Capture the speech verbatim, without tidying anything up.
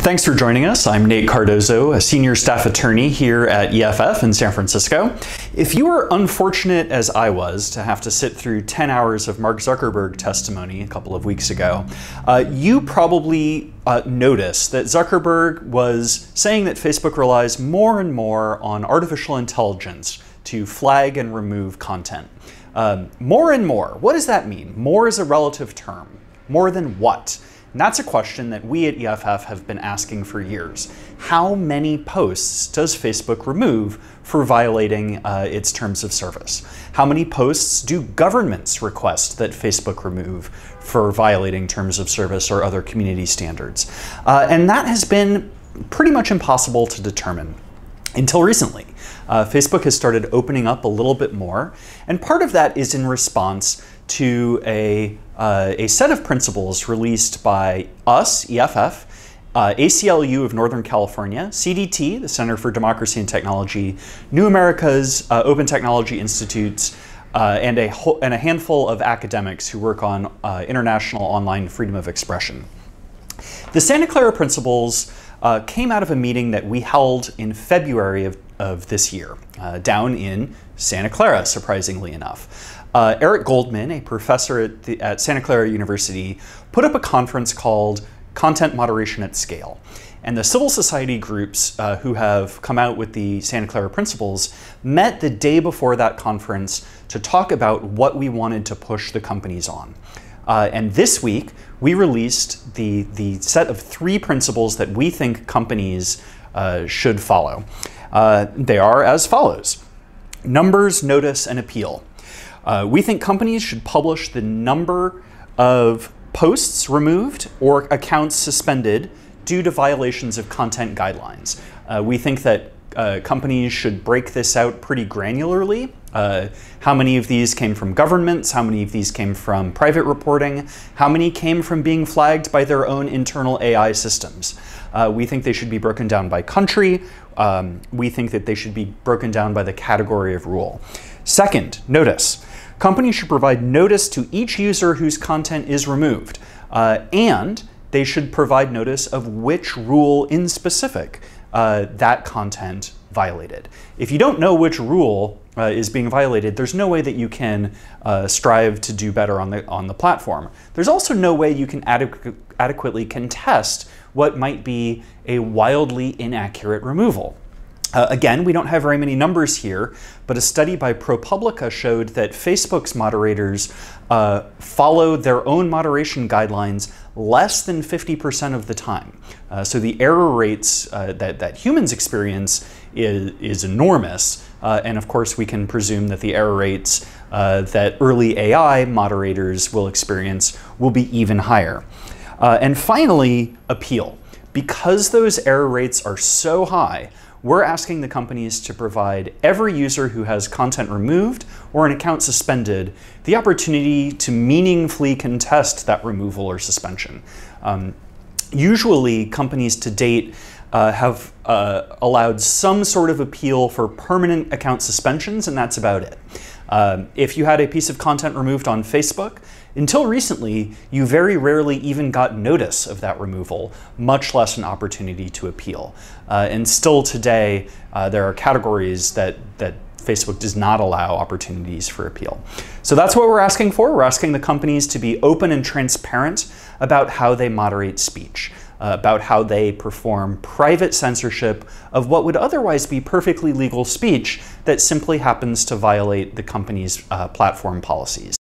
Thanks for joining us. I'm Nate Cardozo, a senior staff attorney here at E F F in San Francisco. If you were unfortunate as I was to have to sit through ten hours of Mark Zuckerberg testimony a couple of weeks ago, uh, you probably uh, noticed that Zuckerberg was saying that Facebook relies more and more on artificial intelligence to flag and remove content. Um, more and more, what does that mean? More is a relative term. More than what? And that's a question that we at E F F have been asking for years. How many posts does Facebook remove for violating uh, its terms of service? How many posts do governments request that Facebook remove for violating terms of service or other community standards? Uh, and that has been pretty much impossible to determine until recently. Uh, Facebook has started opening up a little bit more, and part of that is in response to a, uh, a set of principles released by us, E F F, uh, A C L U of Northern California, C D T, the Center for Democracy and Technology, New America's uh, Open Technology Institutes, uh, and, a and a handful of academics who work on uh, international online freedom of expression. The Santa Clara principles uh, came out of a meeting that we held in February of, of this year, uh, down in Santa Clara, surprisingly enough. Uh, Eric Goldman, a professor at, the, at Santa Clara University, put up a conference called Content Moderation at Scale. And the civil society groups uh, who have come out with the Santa Clara principles met the day before that conference to talk about what we wanted to push the companies on. Uh, and this week, we released the, the set of three principles that we think companies uh, should follow. Uh, they are as follows: numbers, notice, and appeal. Uh, we think companies should publish the number of posts removed or accounts suspended due to violations of content guidelines. Uh, we think that uh, companies should break this out pretty granularly. Uh, how many of these came from governments? How many of these came from private reporting? How many came from being flagged by their own internal A I systems? Uh, we think they should be broken down by country. Um, we think that they should be broken down by the category of rule. Second, notice. Companies should provide notice to each user whose content is removed, uh, and they should provide notice of which rule in specific uh, that content violated. If you don't know which rule uh, is being violated, there's no way that you can uh, strive to do better on the, on the platform. There's also no way you can adequ adequately contest what might be a wildly inaccurate removal. Uh, again, we don't have very many numbers here, but a study by ProPublica showed that Facebook's moderators uh, follow their own moderation guidelines less than fifty percent of the time. Uh, so the error rates uh, that, that humans experience is, is enormous. Uh, and of course, we can presume that the error rates uh, that early A I moderators will experience will be even higher. Uh, and finally, appeal. Because those error rates are so high, we're asking the companies to provide every user who has content removed or an account suspended the opportunity to meaningfully contest that removal or suspension. Um, usually, companies to date uh, have uh, allowed some sort of appeal for permanent account suspensions, and that's about it. Uh, if you had a piece of content removed on Facebook, until recently, you very rarely even got notice of that removal, much less an opportunity to appeal. Uh, and still today, uh, there are categories that, that Facebook does not allow opportunities for appeal. So that's what we're asking for. We're asking the companies to be open and transparent about how they moderate speech, uh, about how they perform private censorship of what would otherwise be perfectly legal speech that simply happens to violate the company's uh, platform policies.